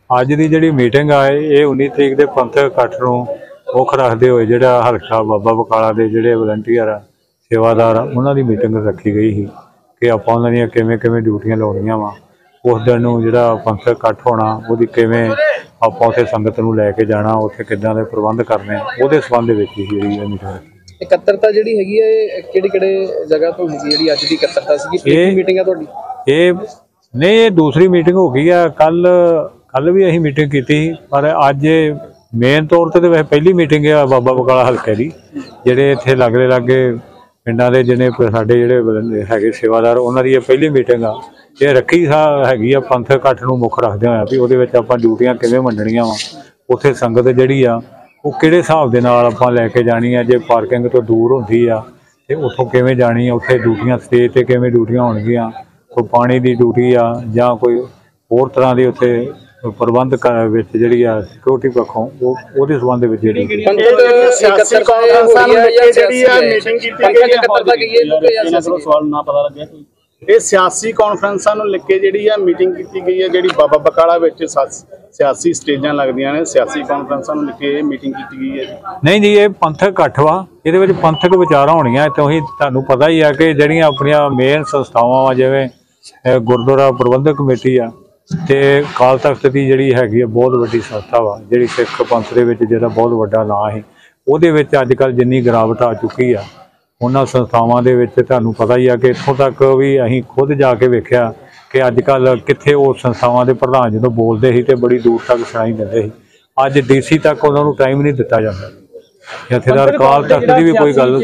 ਅੱਜ ਦੀ ਜਿਹੜੀ ਮੀਟਿੰਗ ਆ ਇਹ 19 ਤਰੀਕ ਦੇ ਪੰਥਕ ਇਕੱਠ ਨੂੰ ਮੁੱਖ ਰੱਖਦੇ ਹੋਏ ਜਿਹੜਾ ਹਲਕਾ ਬਾਬਾ ਬਕਾਲਾ ਦੇ ਜਿਹੜੇ ਵਲੰਟੀਅਰ ਆ ਸੇਵਾਦਾਰ ਆ ਉਹਨਾਂ ਦੀ ਮੀਟਿੰਗ ਰੱਖੀ ਗਈ ਸੀ ਕਿ ਆਪਾਂ ਉਹਨਾਂ ਦੀਆਂ ਕਿਵੇਂ ਡਿਊਟੀਆਂ ਲਾਉਣੀਆਂ ਵਾ। ਉਸ ਦਿਨ ਨੂੰ ਜਿਹੜਾ ਪੰਥਕ ਇਕੱਠ ਹੋਣਾ ਉਹਦੀ ਕਿਵੇਂ ਆਪਾਂ ਉੱਥੇ ਸੰਗਤ ਨੂੰ ਲੈ ਕੇ ਜਾਣਾ, ਉੱਥੇ ਕਿੱਦਾਂ ਦੇ ਪ੍ਰਬੰਧ ਕਰਨੇ, ਉਹਦੇ ਸੰਬੰਧ ਵਿੱਚ ਹੀ ਜਿਹੜੀ ਇਹ ਮੀਟਿੰਗ। ਇਕੱਤਰਤਾ ਜਿਹੜੀ ਹੈਗੀ ਹੈ ਇਹ ਕਿਹੜੇ ਜਗ੍ਹਾ ਤੋਂ ਹੈਗੀ ਜਿਹੜੀ ਅੱਜ ਦੀ ਇਕੱਤਰਤਾ ਸੀਗੀ? ਇਹ ਮੀਟਿੰਗ ਆ ਤੁਹਾਡੀ? ਇਹ ਨਹੀਂ, ਇਹ ਦੂਸਰੀ ਮੀਟਿੰਗ ਹੋ ਗਈ ਆ। ਕੱਲ ਵੀ ਅਸੀਂ ਮੀਟਿੰਗ ਕੀਤੀ ਪਰ ਅੱਜ ਮੇਨ ਤੌਰ ਤੇ ਵੈਸੇ ਪਹਿਲੀ ਮੀਟਿੰਗ ਆ ਬਾਬਾ ਬਕਾਲਾ ਹਲਕੇ ਦੀ। ਜਿਹੜੇ ਇੱਥੇ ਲਾਗੇ ਪਿੰਡਾਂ ਦੇ ਜਿਹਨੇ ਸਾਡੇ ਜਿਹੜੇ ਹੈਗੇ ਸੇਵਾਦਾਰ ਉਹਨਾਂ ਦੀ ਇਹ ਪਹਿਲੀ ਮੀਟਿੰਗ ਆ। ਇਹ ਰੱਖੀ ਹੈਗੀ ਆ ਪੰਥਕ ਇਕੱਠ ਨੂੰ ਮੁੱਖ ਰੱਖਦੇ ਹੋਇਆ ਵੀ ਉਹਦੇ ਵਿੱਚ ਆਪਾਂ ਡਿਊਟੀਆਂ ਕਿਵੇਂ ਵੰਡਣੀਆਂ ਵਾ, ਉੱਥੇ ਸੰਗਤ ਜਿਹੜੀ ਆ ਉਹ ਕਿਹੜੇ ਹਿਸਾਬ ਦੇ ਨਾਲ ਆਪਾਂ ਲੈ ਕੇ ਜਾਣੀ ਆ। ਜੇ ਪਾਰਕਿੰਗ ਤੋਂ ਦੂਰ ਹੁੰਦੀ ਆ ਤੇ ਉੱਥੋਂ ਕਿਵੇਂ ਜਾਣੀ ਆ, ਉੱਥੇ ਡਿਊਟੀਆਂ ਸਟੇਜ ਤੇ ਕਿਵੇਂ ਡਿਊਟੀਆਂ ਹੋਣਗੀਆਂ, ਕੋਈ ਪਾਣੀ ਦੀ ਡਿਊਟੀ ਆ ਜਾਂ ਕੋਈ ਹੋਰ ਤਰ੍ਹਾਂ ਦੀ ਉੱਥੇ ਪ੍ਰਬੰਧ ਵਿੱਚ ਜਿਹੜੀ ਆ ਸਿਕਿਉਰਿਟੀ ਪੱਖੋਂ ਉਹਦੇ ਸੰਬੰਧ ਵਿੱਚ ਜਿਹੜੀ ਸਿਆਸੀ ਕਾਨਫਰੰਸਾਂ ਨੂੰ ਲੈ ਕੇ ਜਿਹੜੀ ਆ ਮੀਟਿੰਗ ਕੀਤੀ ਗਈ ਹੈ। ਸਵਾਲ ਨਾ ਪਤਾ ਲੱਗਿਆ ਕੋਈ ਇਹ ਸਿਆਸੀ ਕਾਨਫਰੰਸਾਂ ਨੂੰ ਲੈ ਕੇ ਜਿਹੜੀ ਆ ਮੀਟਿੰਗ ਕੀਤੀ ਗਈ ਹੈ, ਜਿਹੜੀ ਬਾਬਾ ਬਕਾਲਾ ਵਿੱਚ ਸਿਆਸੀ ਸਟੇਜਾਂ ਲੱਗਦੀਆਂ ਨੇ, ਸਿਆਸੀ ਕਾਨਫਰੰਸਾਂ ਨੂੰ ਲੈ ਕੇ ਇਹ ਮੀਟਿੰਗ ਕੀਤੀ ਗਈ ਹੈ? ਨਹੀਂ ਜੀ, ਇਹ ਪੰਥਕ ਇਕੱਠ ਵਾ। ਇਹਦੇ ਵਿੱਚ ਪੰਥਕ ਵਿਚਾਰਾਂ ਹੋਣੀਆਂ। ਤੁਸੀਂ ਤੁਹਾਨੂੰ ਪਤਾ ਹੀ ਆ ਕਿ ਜਿਹੜੀਆਂ ਆਪਣੀਆਂ ਮੇਨ ਸੰਸਥਾਵਾਂ ਵਾ ਜਿਵੇਂ ਗੁਰਦੁਆਰਾ ਪ੍ਰਬੰਧਕ ਕਮੇਟੀ ਆ ਤੇ ਅਕਾਲ ਤਖਤ ਦੀ ਜਿਹੜੀ ਹੈਗੀ ਆ ਬਹੁਤ ਵੱਡੀ ਸੰਸਥਾ ਵਾ, ਜਿਹੜੀ ਸਿੱਖ ਪੰਥ ਦੇ ਵਿੱਚ ਜਿਹੜਾ ਬਹੁਤ ਵੱਡਾ ਨਾਂ ਹੈ। ਉਹਦੇ ਵਿੱਚ ਅੱਜ ਕੱਲ੍ਹ ਜਿੰਨੀ ਗਿਰਾਵਟ ਆ ਚੁੱਕੀ ਆ ਉਹਨਾਂ ਸੰਸਥਾਵਾਂ ਦੇ ਵਿੱਚ ਤੁਹਾਨੂੰ ਪਤਾ ਹੀ ਆ ਕਿ ਇੱਥੋਂ ਤੱਕ ਵੀ ਅਸੀਂ ਖੁਦ ਜਾ ਕੇ ਵੇਖਿਆ ਕਿ ਅੱਜ ਕੱਲ੍ਹ ਕਿੱਥੇ ਉਹ ਸੰਸਥਾਵਾਂ ਦੇ ਪ੍ਰਧਾਨ ਜਦੋਂ ਬੋਲਦੇ ਸੀ ਤੇ ਬੜੀ ਦੂਰ ਤੱਕ ਸੁਣਾਈ ਦਿੰਦੇ ਸੀ। ਅੱਜ ਡੀਸੀ ਤੱਕ ਉਹਨਾਂ ਨੂੰ ਟਾਈਮ ਨਹੀਂ ਦਿੱਤਾ ਜਾਂਦਾ। ਜਥੇਦਾਰ ਅਕਾਲ ਤਖਤ ਦੀ ਵੀ ਕੋਈ ਗੱਲ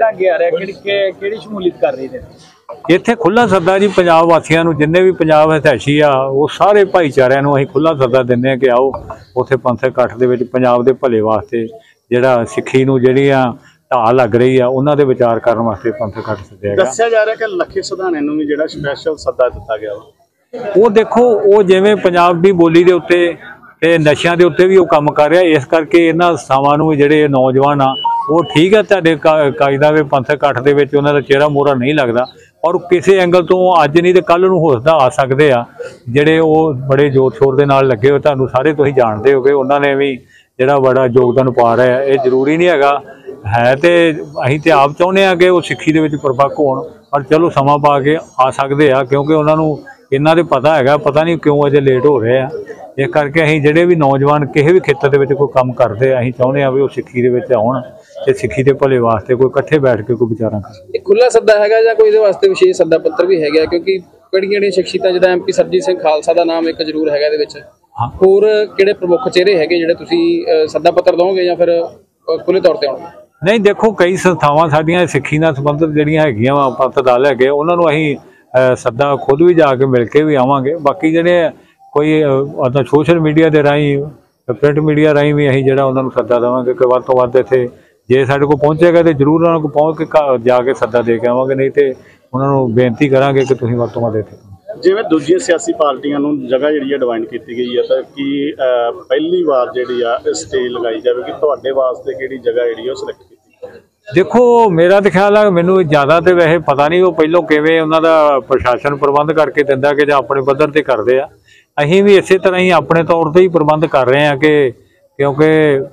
ਕਿਹੜੀ ਸ਼ਮੂਲੀਅਤ ਕਰ ਰਹੀ ਨੇ ਇੱਥੇ? ਖੁੱਲ੍ਹਾ ਸੱਦਾ ਜੀ ਪੰਜਾਬ ਵਾਸੀਆਂ ਨੂੰ, ਜਿੰਨੇ ਵੀ ਪੰਜਾਬ ਹਿਤੈਸ਼ੀ ਆ ਉਹ ਸਾਰੇ ਭਾਈਚਾਰਿਆਂ ਨੂੰ ਅਸੀਂ ਖੁੱਲ੍ਹਾ ਸੱਦਾ ਦਿੰਦੇ ਹਾਂ ਕਿ ਆਓ ਉੱਥੇ ਪੰਥਕ ਇਕੱਠ ਦੇ ਵਿੱਚ ਪੰਜਾਬ ਦੇ ਭਲੇ ਵਾਸਤੇ ਜਿਹੜਾ ਸਿੱਖੀ ਨੂੰ ਜਿਹੜੀਆਂ ਢਾਹ ਲੱਗ ਰਹੀ ਆ ਉਹਨਾਂ ਦੇ ਵਿਚਾਰ ਕਰਨ ਵਾਸਤੇ ਪੰਥਕ ਇਕੱਠ ਸੱਦਿਆ ਗਿਆ। ਦੱਸਿਆ ਜਾ ਰਿਹਾ ਕਿ ਲੱਖੇ ਸੁਧਾਣੇ ਨੂੰ ਵੀ ਜਿਹੜਾ ਸਪੈਸ਼ਲ ਸੱਦਾ ਦਿੱਤਾ ਗਿਆ ਵਾ। ਉਹ ਦੇਖੋ, ਉਹ ਜਿਵੇਂ ਪੰਜਾਬੀ ਬੋਲੀ ਦੇ ਉੱਤੇ ਤੇ ਨਸ਼ਿਆਂ ਦੇ ਉੱਤੇ ਵੀ ਉਹ ਕੰਮ ਕਰ ਰਿਹਾ। ਇਸ ਕਰਕੇ ਇਹਨਾਂ ਸੰਸਥਾਵਾਂ ਨੂੰ ਜਿਹੜੇ ਨੌਜਵਾਨ ਆ ਉਹ ਠੀਕ ਹੈ ਤੁਹਾਡੇ ਕਾਇਦਾ ਵੀ ਪੰਥਕ ਇਕੱਠ ਦੇ ਵਿੱਚ ਉਹਨਾਂ ਦਾ ਚਿਹਰਾ ਮੋਹਰਾ ਨਹੀਂ ਲੱਗਦਾ ਔਰ ਕਿਸੇ ਐਂਗਲ ਤੋਂ ਅੱਜ ਨਹੀਂ ਤੇ ਕੱਲ੍ਹ ਨੂੰ ਹੋ ਸਕਦਾ ਆ ਸਕਦੇ ਆ ਜਿਹੜੇ ਉਹ ਬੜੇ ਜ਼ੋਰ ਸ਼ੋਰ ਦੇ ਨਾਲ ਲੱਗੇ ਹੋਏ। ਤੁਹਾਨੂੰ ਸਾਰੇ ਤੁਸੀਂ ਜਾਣਦੇ ਹੋਗੇ ਉਹਨਾਂ ਨੇ ਵੀ ਜਿਹੜਾ ਬੜਾ ਯੋਗਦਾਨ ਪਾ ਰਿਹਾ। ਇਹ ਜ਼ਰੂਰੀ ਨਹੀਂ ਹੈਗਾ ਹੈ ਤੇ ਅਸੀਂ ਤੇ ਆਪ ਚਾਹੁੰਦੇ ਹਾਂ ਕਿ ਉਹ ਸਿੱਖੀ ਦੇ ਵਿੱਚ ਪ੍ਰਪੱਕ ਹੋਣ ਔਰ ਚਲੋ ਸਮਾਂ ਪਾ ਕੇ ਆ ਸਕਦੇ ਆ ਕਿਉਂਕਿ ਉਹਨਾਂ ਨੂੰ ਇਹਨਾਂ ਦੇ ਪਤਾ ਹੈਗਾ, ਪਤਾ ਨਹੀਂ ਕਿਉਂ ਅਜੇ ਲੇਟ ਹੋ ਰਹੇ ਆ। ਇਸ ਕਰਕੇ ਅਸੀਂ ਜਿਹੜੇ ਵੀ ਨੌਜਵਾਨ ਕਿਸੇ ਵੀ ਖੇਤਰ ਦੇ ਵਿੱਚ ਕੋਈ ਕੰਮ ਕਰਦੇ ਆ ਅਸੀਂ ਚਾਹੁੰਦੇ ਹਾਂ ਵੀ ਉਹ ਸਿੱਖੀ ਦੇ ਵਿੱਚ ਆਉਣ ਤੇ ਸਿੱਖੀ ਦੇ ਭਲੇ ਵਾਸਤੇ ਕੋਈ ਇਕੱਠੇ ਬੈਠ ਕੇ ਕੋਈ ਵਿਚਾਰਾਂ ਕਰਨ। ਇਹ ਖੁੱਲ੍ਹਾ ਸੱਦਾ ਹੈਗਾ ਜਾਂ ਕੋਈ ਇਹਦੇ ਵਾਸਤੇ ਵਿਸ਼ੇਸ਼ ਸੱਦਾ ਪੱਤਰ ਵੀ ਹੈਗਾ? ਕਿਉਂਕਿ ਕਿਹੜੀਆਂ ਸ਼ਖਸੀਅਤਾਂ ਜਿੱਦਾਂ MP ਸਰਜੀਤ ਸਿੰਘ ਖਾਲਸਾ ਦਾ ਨਾਮ ਇੱਕ ਜ਼ਰੂਰ ਹੈਗਾ ਇਹਦੇ ਵਿੱਚ, ਹੋਰ ਕਿਹੜੇ ਪ੍ਰਮੁੱਖ ਚਿਹਰੇ ਹੈਗੇ ਜਿਹੜੇ ਤੁਸੀਂ ਸੱਦਾ ਪੱਤਰ ਦਿਓਗੇ ਜਾਂ ਫਿਰ ਖੁੱਲ੍ਹੇ ਤੌਰ ਤੇ ਆਉਣਗੇ? ਨਹੀਂ, ਦੇਖੋ ਕਈ ਸੰਸਥਾਵਾਂ ਸਾਡੀਆਂ ਸਿੱਖੀ ਨਾਲ ਸੰਬੰਧਿਤ ਜਿਹੜੀਆਂ ਹੈਗੀਆਂ ਵਾ ਪੰਥ ਦਲ ਹੈਗੇ ਉਹਨਾਂ ਨੂੰ ਅਸੀਂ ਸੱਦਾ ਖੁਦ ਵੀ ਜਾ ਕੇ ਮਿਲ ਕੇ ਵੀ ਆਵਾਂਗੇ। ਬਾਕੀ ਜਿਹੜੇ ਕੋਈ ਸੋਸ਼ਲ ਮੀਡੀਆ ਦੇ ਰਾਹੀਂ ਪ੍ਰਿੰਟ ਮੀਡੀਆ ਰਾਹੀਂ ਵੀ ਅਸੀਂ ਜਿਹੜਾ ਉਹਨਾਂ ਨੂੰ ਸੱਦਾ ਦੇਵਾਂਗੇ ਕਿ ਵੱਧ ਤੋਂ ਵੱਧ ਇੱਥੇ ਜੇ ਸਾਡੇ ਕੋਲ ਪਹੁੰਚੇਗਾ ਤੇ ਜ਼ਰੂਰ ਉਹਨਾਂ ਕੋਲ ਪਹੁੰਚ ਕੇ ਜਾ ਕੇ ਸੱਦਾ ਦੇ ਕੇ ਆਵਾਂਗੇ, ਨਹੀਂ ਤੇ ਉਹਨਾਂ ਨੂੰ ਬੇਨਤੀ ਕਰਾਂਗੇ ਕਿ ਤੁਸੀਂ ਵੱਧ ਤੋਂ ਵੱਧ ਇੱਥੇ। ਜਿਵੇਂ ਦੂਜੀਆਂ ਸਿਆਸੀ ਪਾਰਟੀਆਂ ਨੂੰ ਜਗ੍ਹਾ ਜਿਹੜੀ ਆ ਡਿਵਾਈਡ ਕੀਤੀ ਗਈ ਹੈ ਤਾਂ ਕੀ ਪਹਿਲੀ ਵਾਰ ਜਿਹੜੀ ਆ ਸਟੇਜ ਲਗਾਈ ਜਾਵੇਗੀ? ਤੁਹਾਡੇ ਵਾਸਤੇ ਕਿਹੜੀ ਜਗ੍ਹਾ ਜਿਹੜੀ ਉਹ ਸਿਲੈਕਟ ਕੀਤੀ? ਦੇਖੋ ਮੇਰਾ ਤਾਂ ਖਿਆਲ ਆ ਮੈਨੂੰ ਜ਼ਿਆਦਾ ਤੇ ਵੈਸੇ ਪਤਾ ਨਹੀਂ ਉਹ ਪਹਿਲੋਂ ਕਿਵੇਂ ਉਹਨਾਂ ਦਾ ਪ੍ਰਸ਼ਾਸਨ ਪ੍ਰਬੰਧ ਕਰਕੇ ਦਿੰਦਾ ਕਿ ਜਾਂ ਆਪਣੇ ਪੱਧਰ ਤੇ ਕਰਦੇ ਆ। ਅਸੀਂ ਵੀ ਇਸੇ ਤਰ੍ਹਾਂ ਹੀ ਆਪਣੇ ਤੌਰ ਤੇ ਹੀ ਪ੍ਰਬੰਧ ਕਰ ਰਹੇ ਹਾਂ ਕਿ ਕਿਉਂਕਿ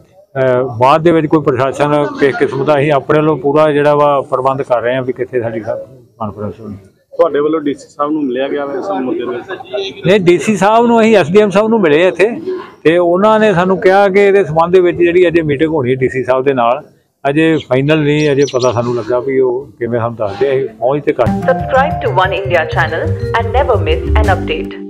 ਬਾਅਦ ਦੇ ਵਿੱਚ ਕੋਈ ਪ੍ਰਸ਼ਾਸਨ ਕਿਸ ਕਿਸਮ ਦਾ ਅਸੀਂ ਆਪਣੇ ਵੱਲੋਂ ਪੂਰਾ ਜਿਹੜਾ ਵਾ ਪ੍ਰਬੰਧ ਕਰ ਰਹੇ ਹਾਂ ਵੀ ਕਿੱਥੇ ਸਾਡੀ ਕਾਨਫਰੰਸ ਹੋਣੀ। ਤੁਹਾਡੇ ਵੱਲੋਂ DC ਸਾਹਿਬ ਨੂੰ ਮਿਲਿਆ ਗਿਆ ਇਸ ਮੁੱਦੇ ਦੇ? ਨਹੀਂ, DC ਸਾਹਿਬ ਨੂੰ ਅਸੀਂ SDM ਸਾਹਿਬ ਨੂੰ ਮਿਲੇ ਇੱਥੇ ਤੇ ਉਹਨਾਂ ਨੇ ਸਾਨੂੰ ਕਿਹਾ ਕਿ ਇਹਦੇ ਸੰਬੰਧ ਦੇ ਵਿੱਚ ਜਿਹੜੀ ਅਜੇ ਮੀਟਿੰਗ ਹੋਣੀ ਹੈ DC ਸਾਹਿਬ ਦੇ ਨਾਲ, ਅਜੇ ਫਾਈਨਲ ਨਹੀਂ, ਅਜੇ ਪਤਾ ਸਾਨੂੰ ਲੱਗਾ ਵੀ ਉਹ ਕਿਵੇਂ ਸਾਨੂੰ ਦੱਸਦੇ ਅਸੀਂ ਪਹੁੰਚ ਤੇ ਕਰ। Subscribe to One India channel and never miss an update.